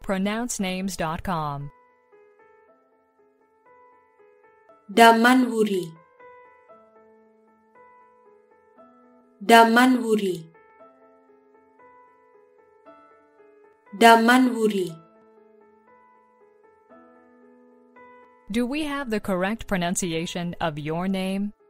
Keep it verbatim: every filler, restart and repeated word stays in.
pronounce names dot com. Damanhuri. Damanhuri. Damanhuri. Do we have the correct pronunciation of your name?